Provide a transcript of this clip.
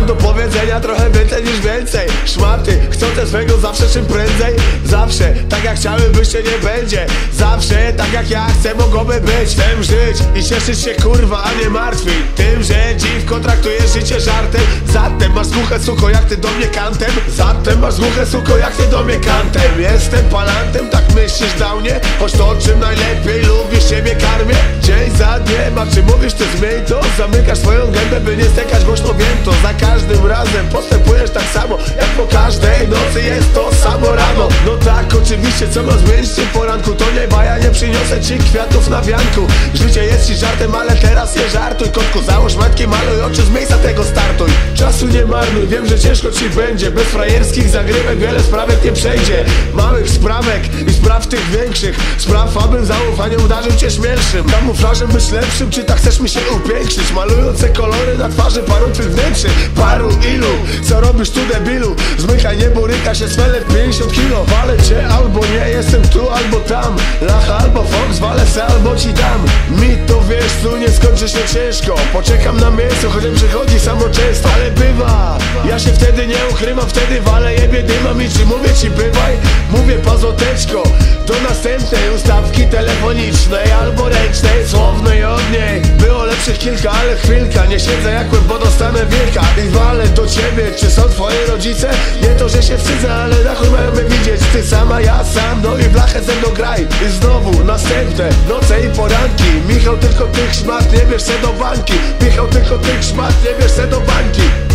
Mam do powiedzenia trochę więcej niż więcej. Szmaty chcą te swego zawsze czym prędzej. Zawsze tak jak chciałem wyjście nie będzie. Zawsze tak jak ja chcę mogłoby być. Chcę żyć i cieszyć się kurwa, a nie martwić tym, że dziwko traktujesz życie żartem. Zatem masz głuche suko jak ty do mnie kantem. Zatem masz głuche suko jak ty do mnie kantem. Jestem palantem, tak myślisz downie. Choć to czym najlepiej lubisz siebie karmię. Dzień za dniem, a czy mówisz ty zmień to? Zamykasz swoją gębę, by nie stękać głośno, wiem to. Za każdym razem postępujesz tak samo. Jak po każdej nocy jest to samo rano. No tak, oczywiście, co ma zmienić w tym poranku? To nie baja, nie przyniosę ci kwiatów na wianku. Życie jest ci żartem, ale teraz nie żartuj. Kotku, załóż matki, maluj oczy, z miejsca tego startuj. Czasu nie marnuj, wiem, że ciężko ci będzie. Bez frajerskich zagrywek wiele sprawek nie przejdzie. Małych sprawek i spraw tych większych. Spraw, abym zaufanie udarzył cię śmielszym. Kamuflażem być lepszym, czy tak chcesz mi się upiększyć? Malujące kolory na twarzy paru twych wnętrzych. Paru ilu, co robisz tu debilu? Zmykaj, nie boryka się sweler 50 kilo. Walę cię albo nie, jestem tu albo tam. Lacha albo Fox, walę se albo ci dam. Mi to wiesz, tu nie skończy się ciężko. Poczekam na miejscu, chociaż przychodzi samo często. Ale bywa, ja się wtedy nie uchrymam. Wtedy walę jebie dymam i czy mówię ci bywaj? Mówię pazoteczko, do następnej ustawki telefonicznej albo ręcznej, słownej od niej. Było lepszych kilka, ale chwilka. Nie siedzę jak łeb, bo dostanę wilka. I walę do ciebie, czy są twoi rodzice? Nie to, że się wstydzę, ale na chuj mają mnie widzieć. Ty sama, ja sam, no i w blachę ze mną graj. I znowu następne noce i poranki. Michał, tylko tych szmat nie bierz se do bańki. Michał, tylko tych szmat nie bierz se do bańki.